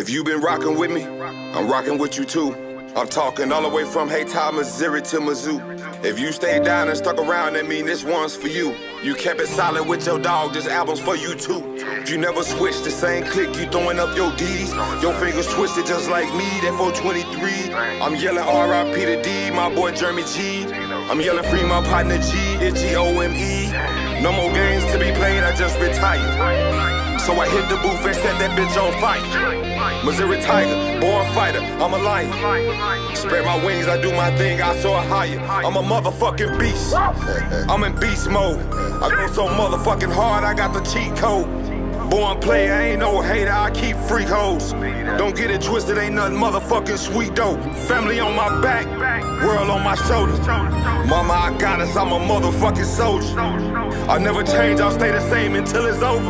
If you been rocking with me, I'm rocking with you too. I'm talking all the way from Haytime, Missouri to Mizzou. If you stayed down and stuck around, that mean this one's for you. You kept it solid with your dog, this album's for you too. If you never switched the same click, you throwing up your D's. Your fingers twisted just like me, that 423. I'm yelling R.I.P. to D, my boy Jeremy G. I'm yelling free my partner G, it's G-O-M-E. No more games to be played, I just retired. So I hit the booth and set that bitch on fire. Missouri Tiger, born fighter, I'm a lion. Spread my wings, I do my thing, I soar higher. I'm a motherfucking beast. I'm in beast mode. I go so motherfucking hard, I got the cheat code. Born player, I ain't no hater, I keep freak hoes. Don't get it twisted, ain't nothing motherfucking sweet though. Family on my back, world on my shoulders. Mama, I got us, I'm a motherfucking soldier. I never change, I'll stay the same until it's over.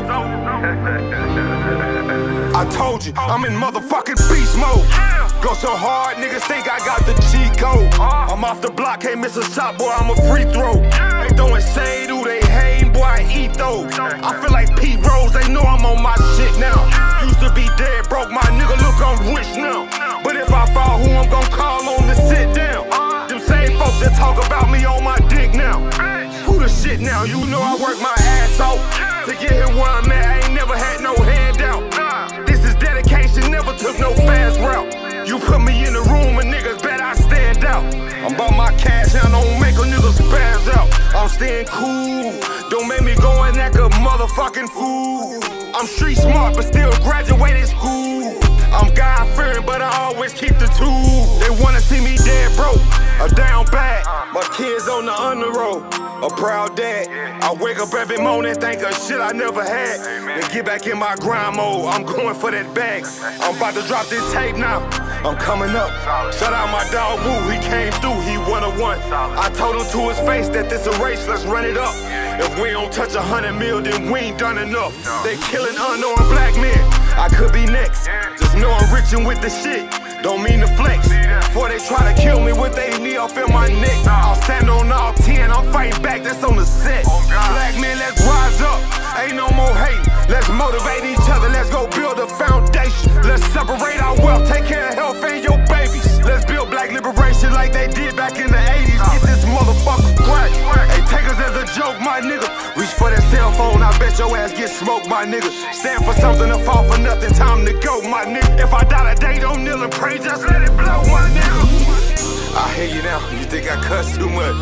I told you, I'm in motherfucking beast mode. Go so hard, niggas think I got the cheat code. I'm off the block, can't miss a shot, boy, I'm a free throw. They throwing shade, ooh, they hate, boy, I eat those. I feel like Pete Rose, they know I'm on my shit now. Used to be dead broke, my nigga, look, I'm rich now. But if I fall, who I'm gonna call on to sit down? Them same folks that talk about me on my dick now. Who the shit now? You know I work my ass off to get here where I'm at, I ain't never had no handout. This is dedication, never took no fast route. You put me in the room and niggas bet I stand out. I'm about my cash and I don't make a nigga spaz out. I'm staying cool, don't make me go and act a motherfucking fool. I'm street smart but still graduated school. I'm God-fearing but I always keep the tool. They wanna see me dead broke, or down bad. My kids on the underroad, a proud dad. I wake up every morning think of shit I never had. Then get back in my grind mode, I'm going for that bag. I'm about to drop this tape now, I'm coming up. Shout out my dog Woo, he came through, he 101. I told him to his face that this a race, let's run it up. If we don't touch 100 mil, then we ain't done enough. They killing unarmed black men, I could be next. Just know I'm richin' with the shit, don't mean to flex. Before they try to kill me with they knee off in my neck, I'll stand on all 10, I'm fighting back, that's on the set. Black men, let's rise up, ain't no more hate. Let's motivate each other, let's go build a foundation. Let's separate our wealth, take care of health and your babies. Let's build black liberation like they did back in the 80s. Get this motherfucker crack. Hey, take us as a joke, my nigga. Reach for that cell phone, I bet your ass get smoked, my nigga. Stand for something to fall for nothing, time to go, my nigga. If I die today, don't kneel and pray, just let it blow, my nigga. I hear you now, you think I cuss too much?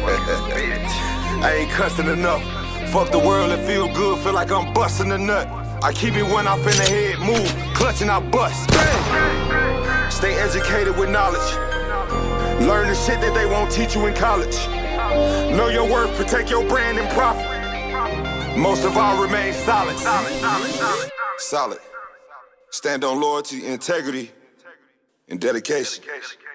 I ain't cussing enough. Fuck the world and feel good, feel like I'm busting a nut. I keep it one off in the head, move, clutching, I bust. Bang. Stay educated with knowledge. Learn the shit that they won't teach you in college. Know your worth, protect your brand and profit. Most of all remain solid. Solid. Stand on loyalty, integrity, and dedication.